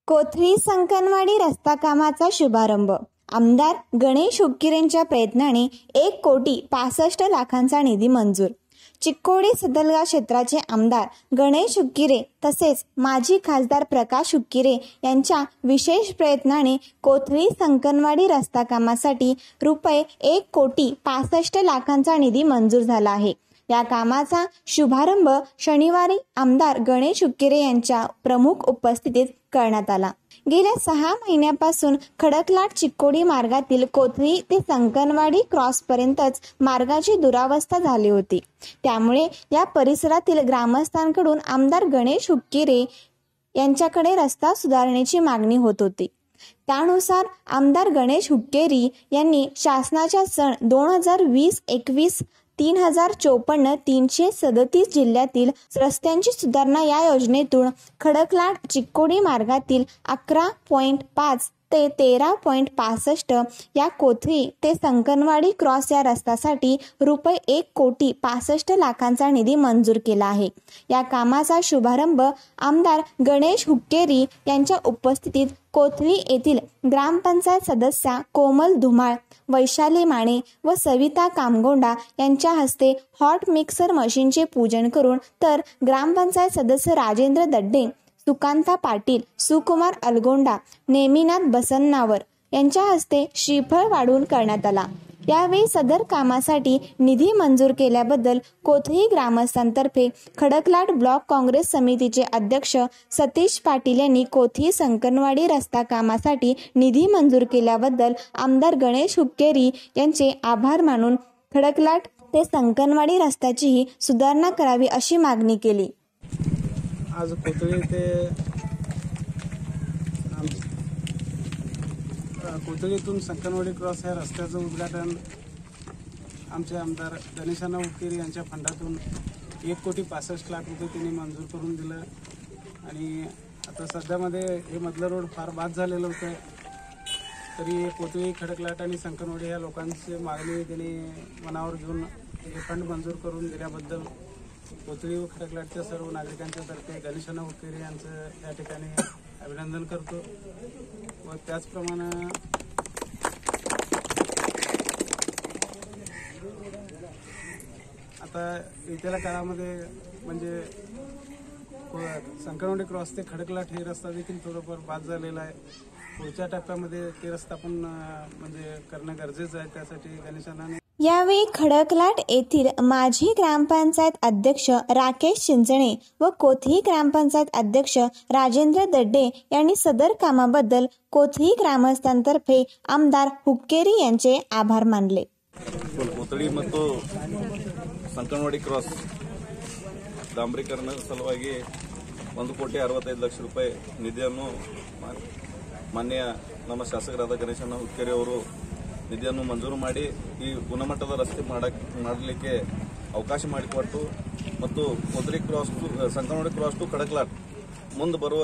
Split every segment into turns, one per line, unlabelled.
कोथळी संकनवाडी रस्ता कामाचा शुभारंभ। आमदार गणेश हुक्केरींच्या प्रयत्नाने 1,65,00,000 निधी मंजूर। चिक्कोडी सदलगा क्षेत्राचे आमदार गणेश हुक्केरी तसेच माजी खासदार प्रकाश हुक्केरी यांच्या विशेष प्रयत्नाने कोथळी संकनवाडी रस्ता कामासाठी रुपये 1,65,00,000 निधी मंजूर झाला आहे। या कामाचा शुभारंभ शनिवारी आमदार गणेश हुक्केरी यांच्या प्रमुख उपस्थितीत करण्यात आला। गेल्या 6 महिन्यापासून खडकलाट चिक्कोडी मार्गातील कोथळी ते संकनवाडी क्रॉस पर्यंतच मार्गाची दुरावस्था झाली होती। त्यामुळे या परिसरातील ग्रामस्थांकडून आमदार गणेश हुक्केरी यांच्याकडे रस्ता सुधारण्याची मागणी होत होती। त्यानुसार आमदार गणेश हुक्केरी यांनी शासनाच्या सन 2020-21 3054 337 जिल्ह्यातील रस्त्यांची सुधारणा या योजनेतून खडकलाट चिक्कोडी मार्गातील 11.5 ते 13.65 या कोथळी ते संकनवाडी क्रॉस या रस्त्यासाठी रुपये 1,65,00,000 निधी मंजूर केला आहे। या कामाचा शुभारंभ आमदार गणेश हुक्केरी यांच्या उपस्थितीत कोथळी येथील ग्रामपंचायत सदस्या कोमल धुमाळ, वैशाली माने व सविता कामगोंडा यांच्या हस्ते हॉट मिक्सर मशीनचे पूजन करून तर ग्रामपंचायत सदस्य राजेंद्र दड्डे, सुकांता पाटील, सुकुमार अलगोंडा, नेमिनाथ बसन्नावर यांच्या हस्ते श्रीफळ वाढून करण्यात आला। यावेळी सदर कामासाठी निधी मंजूर केल्याबद्दल कोथळी ग्रामस्थांतर्फे खडकलाट ब्लॉक काँग्रेस समितीचे अध्यक्ष सतीश पाटील यांनी कोथळी संकनवाडी रस्ता कामासाठी निधी मंजूर केल्याबद्दल आमदार गणेश हुक्केरी यांचे आभार मानून खडकलाट ते संकनवाडी रस्त्याचीही सुधारणा करावी अशी मागणी केली।
आज कोथळीतून संकनवाडी क्रॉस या रस्त्याचं उद्घाटन आमचे आमदार गणेशांना हुक्केरी यांच्या फंडातून 1,65,00,000 रुपये त्यांनी मंजूर करून दिलं। आणि आता सध्यामध्ये हे मधलं रोड फार बाद झालेलं होतं, तरी कोथळी, खडकलाट आणि संकनवाडी या लोकांची मागणी त्यांनी मनावर घेऊन हे फंड मंजूर करून दिल्याबद्दल कोथळी व खडकलाटच्या सर्व नागरिकांच्या तर्फे गणेशांना हुक्केरी यांचं या ठिकाणी अभिनंदन करतो। व त्याचप्रमाणे आता येत्या काळामध्ये म्हणजे संकनवाडी क्रॉस ते खडकलाट हे रस्ता देखील थोडंफार बाद झालेला आहे। पुढच्या टप्प्यामध्ये ते रस्ता पण म्हणजे करणं गरजेचं आहे। त्यासाठी गणेशांना
यावेळी खडकलाट येथील माजी ग्रामपंचायत अध्यक्ष राकेश चिंचणे व कोथळी ग्रामपंचायत अध्यक्ष राजेंद्र दड्डे यांनी सदर कामाबद्दल कोथळी ग्रामस्थांतर्फे आमदार हुक्केरी यांचे आभार मानले।
कोथळी ಮತ್ತು ಸಂಕನವಾಡಿ ಕ್ರಾಸ್ ಡಾಂಬರೀಕರಣ ಸಲುವಾಗಿ 1,65,00,000 ರೂಪಾಯಿ ನಿಧಿಯನ್ನು ಮಾನ್ಯ ನಮ್ಮ ಶಾಸಕರಾದ ಗಣೇಶಣ್ಣ ಹುಕ್ಕೇರಿ ಅವರು ನಿಧಿಯನ್ನು ಮಂಜೂರು ಮಾಡಿ ಈ ಗುಣಮಟ್ಟದ ರಸ್ತೆ ಮಾಡಲಿಕ್ಕೆ ಅವಕಾಶ ಮಾಡಿಕೊಟ್ಟು ಮತ್ತು Kothali cross to Sankanwadi cross to Khadaklat ಮುಂದೆ ಬರುವ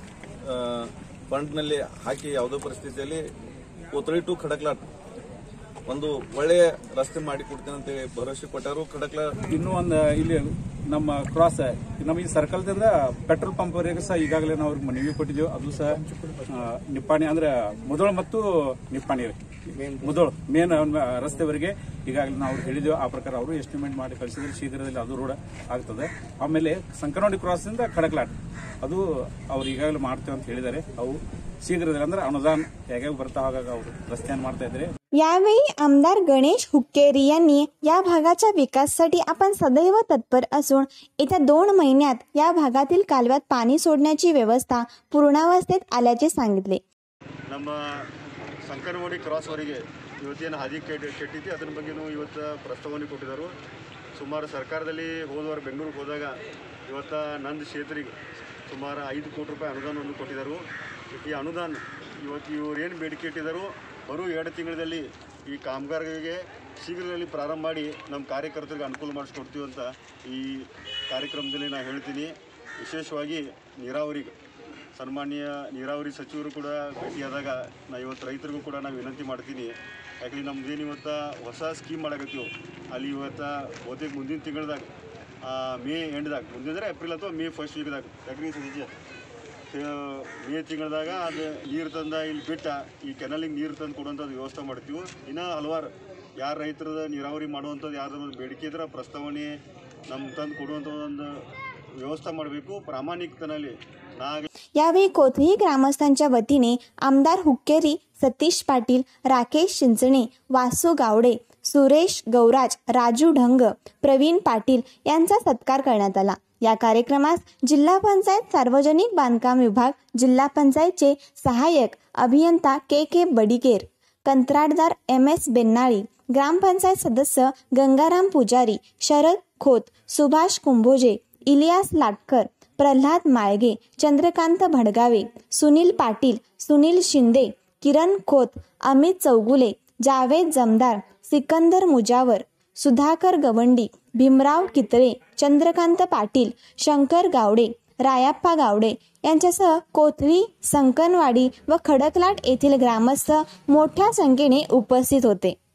ಫಂಡ್ನಲ್ಲಿ ಹಾಕಿ ಯಾವುದೇ ಪರಿಸ್ಥಿತಿಯಲ್ಲಿ ಕೋಥಳಿ ಟು ಖಡಕ್ಲಾಟ್ ಒಂದು ಒಳ್ಳೆಯ ರಸ್ತೆ ಮಾಡಿ ಕೊಡ್ತೀನಿ ಅಂತ ಭರವಸೆ ಕೊಟ್ಟರು। ಖಡಕ್ಲಾಟ್
ಇನ್ನೂ ಒಂದು ಇಲ್ಲಿ ನಮ್ಮ ಕ್ರಾಸ್ ನಮ್ಮ ಈ ಸರ್ಕಲ್ದಿಂದ ಪೆಟ್ರೋಲ್ ಪಂಪ್ ವರೆಗೂ ಸಹ ಈಗಾಗಲೇ ನಾವು ಅವ್ರಿಗೆ ಮನವಿ ಕೊಟ್ಟಿದ್ದೇವೆ। ಅದು ಸಹ ನಿಪ್ಪಾಣಿ ಅಂದ್ರೆ ಮುದೋಳ ಮತ್ತು ನಿಪ್ಪಾಣಿ ಮುದೋಳ ಮೇನ್ ರಸ್ತೆವರೆಗೆ ಈಗಾಗಲೇ ನಾವು ಹೇಳಿದ್ದೇವೆ। ಆ ಪ್ರಕಾರ ಅವರು ಎಸ್ಟಿಮೇಟ್ ಮಾಡಿ ಕಳಿಸಿದ್ರೆ ಶೀಘ್ರದಲ್ಲಿ ಅದು ರೋಡ್ ಆಗ್ತದೆ। ಆಮೇಲೆ ಸಂಕನವಾಡಿ ಕ್ರಾಸ್ ಇಂದ ಖಡಕ್ಲಾಟ್ ಅದು ಅವ್ರು ಈಗಾಗಲೇ ಮಾಡ್ತೇವೆ ಅಂತ ಹೇಳಿದ್ದಾರೆ। ಅವು शीघ्र ಅಂದ್ರೆ अनुदान ಹೇಗೆ ಬರ್ತಾ ಹೋಗಾಗ ಅವರು रस्त्यान ಮಾಡ್ತಾ ಇದ್ದಾರೆ।
यावेळी आमदार गणेश हुक्केरी यांनी या भागाच्या विकासासाठी आपण सदैव तत्पर असून येत्या 2 महिन्यात या भागातील कालव्यात पाणी सोडण्याची व्यवस्था पूर्णावस्थेत आल्याचे सांगितले।
ನಮ್ಮ ಸಂಕನವಾಡಿ ಕ್ರಾಸ್ ವರೆಗೆ ಇವತ್ತೇನು ಹಾದಿ ಕೆಟ್ಟಿದೆ ಅದರ ಬಗ್ಗೆನೂ ಇವತ್ತು ಪ್ರಸ್ತಾವನೆ ಕೊಟ್ಟಿದ್ದಾರೆ। ಸುಮಾರು ಸರ್ಕಾರದಲ್ಲಿ ಹೋದವಾರ ಬೆಂಗಳೂರಿಗೆ ಹೋದಾಗ ಇವತ್ತು ನಂದು ಕ್ಷೇತ್ರಿಗೆ ಸುಮಾರು 5 ಕೋಟಿ ರೂಪಾಯಿ ಅನುದಾನವನ್ನು ಕೊಟ್ಟಿದ್ದಾರೆ। ಈ ಅನುದಾನ ಇವತ್ತು ಇವರು ಏನು ಬೇಡಿಕೆ ಇಟ್ಟಿದ್ದಾರೋ ಬರೋ 2 ತಿಂಗಳಲ್ಲಿ ಈ ಕಾಮಗಾರಿಗೆ ಶೀಘ್ರದಲ್ಲಿ ಪ್ರಾರಂಭ ಮಾಡಿ ನಮ್ಮ ಕಾರ್ಯಕರ್ತರಿಗೆ ಅನುಕೂಲ ಮಾಡಿಸ್ಕೊಡ್ತೀವಿ ಅಂತ ಈ ಕಾರ್ಯಕ್ರಮದಲ್ಲಿ ನಾನು ಹೇಳ್ತೀನಿ। ವಿಶೇಷವಾಗಿ ನೀರಾವರಿಗೆ ಸನ್ಮಾನ್ಯ ನೀರಾವರಿ ಸಚಿವರು ಕೂಡ ಭೇಟಿಯಾದಾಗ ನಾನು ಇವತ್ತು ರೈತರಿಗೂ ಕೂಡ ನಾನು ವಿನಂತಿ ಮಾಡ್ತೀನಿ। ಯಾಕಂದ್ರೆ ನಮ್ದೇನು ಇವತ್ತು ಹೊಸ ಸ್ಕೀಮ್ ಮಾಡಕತ್ತೀವಿ ಅಲ್ಲಿ ಇವತ್ತು ಬಹುತೇಕ ಮುಂದಿನ ತಿಂಗಳದಾಗ ಮೇ ಎಂಡ್ದಾಗ ಮುಂದಿನ ಏಪ್ರಿಲ್ ಅಥವಾ ಮೇ ಫಸ್ಟ್ ವೀಕ್ದಾಗ ಯಾಕಂದ್ರೆ ಮೇ ತಿಂಗಳದಾಗ ಅದು ನೀರು ತಂದ ಇಲ್ಲಿ ಬಿಟ್ಟ ಈ ಕೆನಲಿಗೆ ನೀರು ತಂದು ಕೊಡುವಂಥದ್ದು ವ್ಯವಸ್ಥೆ ಮಾಡ್ತೀವಿ. ಇನ್ನು ಹಲವಾರು ಯಾರು ರೈತರದ ನೀರಾವರಿ ಮಾಡುವಂಥದ್ದು ಯಾವ್ದಾದ್ರು ಬೇಡಿಕೆ ಇದ್ರೆ ಪ್ರಸ್ತಾವನೆ ನಮ್ಮ ತಂದು ಕೊಡುವಂಥ ಒಂದು व्यवस्था ಮಾಡಬೇಕು प्रामाणिकतेने
यावेळी कोथळी ग्रामस्थांच्या वतीने आमदार हुक्केरी सतीश पाटील, राकेश चिंचणे, वासू गावडे, सुरेश गौराज, राजू ढंग, प्रवीण पाटील यांचा सत्कार करण्यात आला. या कार्यक्रमास जिल्हा पंचायत सार्वजनिक बांधकाम विभाग, जिल्हा पंचायतचे सहाय्यक अभियंता के बडिकेर, कंत्राटदार MS बेन्नाळी, ग्रामपंचायत सदस्य गंगाराम पुजारी, शरद खोत, सुभाष कुंभोजे, इलियास लाटकर, प्रल्हाद माळगे, चंद्रकांत भडगावे, सुनील पाटील, सुनील शिंदे, किरण खोत, अमित चौगुले, जावेद जमदार, सिकंदर मुजावर, सुधाकर गवंडी, भीमराव कितळे, चंद्रकांत पाटील, शंकर गावडे, रायाप्पा गावडे यांच्यासह कोथळी, संकनवाडी व खडकलाट येथील ग्रामस्थ मोठ्या संख्येने उपस्थित होते.